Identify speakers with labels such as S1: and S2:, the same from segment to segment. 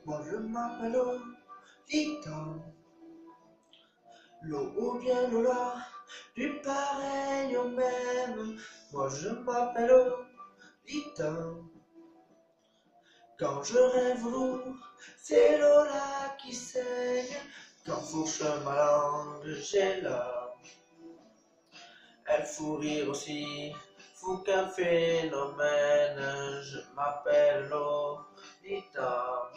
S1: Moi je m'appelle Lolita, l'eau ou bien Lola, du pareil au même. Moi je m'appelle Lolita, quand je rêve lourd, c'est Lola qui saigne. Quand fourche ma langue, j'ai là. Elle faut rire aussi, faut qu'un phénomène. Je m'appelle Lolita.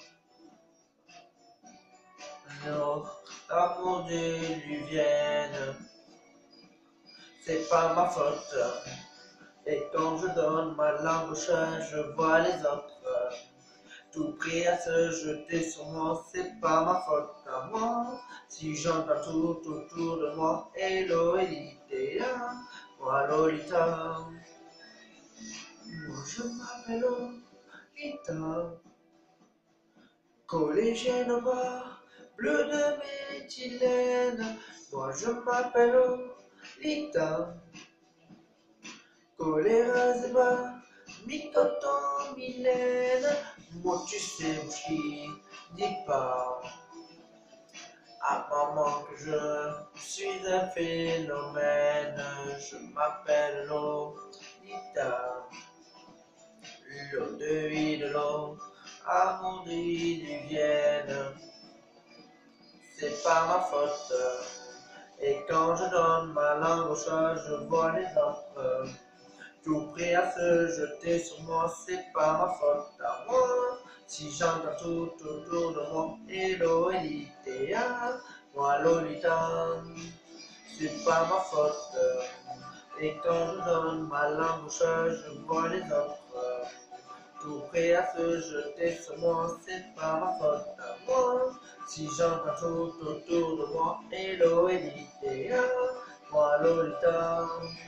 S1: Non, l'amour diluvienne, c'est pas ma faute. Et quand je donne ma langue au chat, je vois les autres tout prêts à se jeter sur moi. C'est pas ma faute à moi. Si j'entends tout autour de moi, hello Elita, moi Lolita. Moi je m'appelle Lolita, collégienne au bar, bleu de méthylène. Moi je m'appelle Lolita, coléreuse et bas, mi-coton, mi-laine. Moi tu sais qui dis pas à maman que je suis un phénomène. Je m'appelle Lolita, l'eau de vie de l'eau, amour diluvienne. C'est pas ma faute. Et quand je donne ma langue au chat, je vois les autres tout prêts à se jeter sur moi. C'est pas ma faute à moi. Si j'entends tout autour de moi, hello Elita, moi Lolita. C'est pas ma faute. Et quand je donne ma langue au chat, je vois les autres tout prêts à se jeter sur moi. C'est pas ma faute à moi. Si j'entends tout autour de moi, hello Elita, moi Lolita.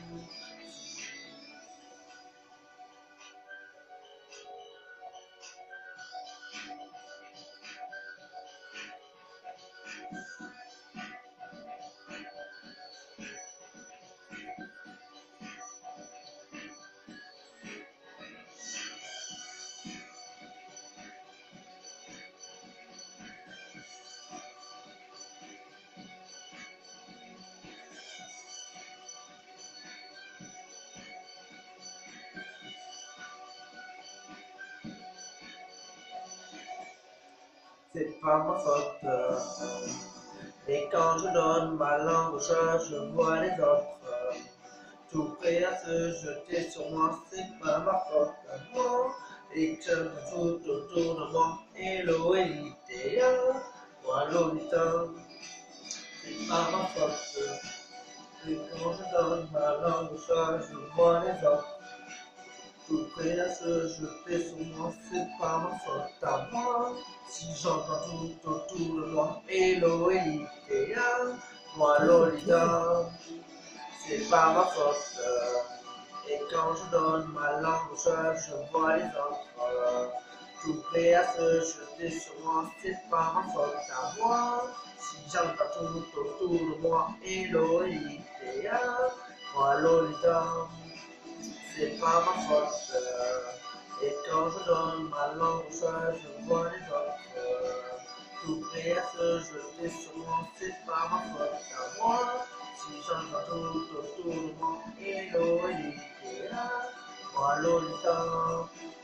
S1: C'est pas ma faute. Et quand je donne ma langue au chat, je vois les autres tout prêts à se jeter sur moi. C'est pas ma faute à moi. Et que j'entends tout autour de moi, hello Elita, moi Lolita. C'est pas ma faute. Et quand je donne ma langue au chat, je vois les autres tout prêts à se jeter sur moi. C'est pas ma faute à moi. Si j'entends tout autour de moi, hello Elita, moi Lolita. C'est pas ma faute. Et quand je donne ma langue au chat, je vois les autres tout prêts à se jeter sur moi. C'est pas ma faute à moi. Si j'entends tout autour de moi, hello Elita, moi Lolita. C'est pas ma faute. Et quand je donne ma langue au chat, je vois les autres tout prêts à se jeter sur moi. C'est pas ma faute à moi. Si j'entends tout autour de moi, hello Elita, moi Lolita.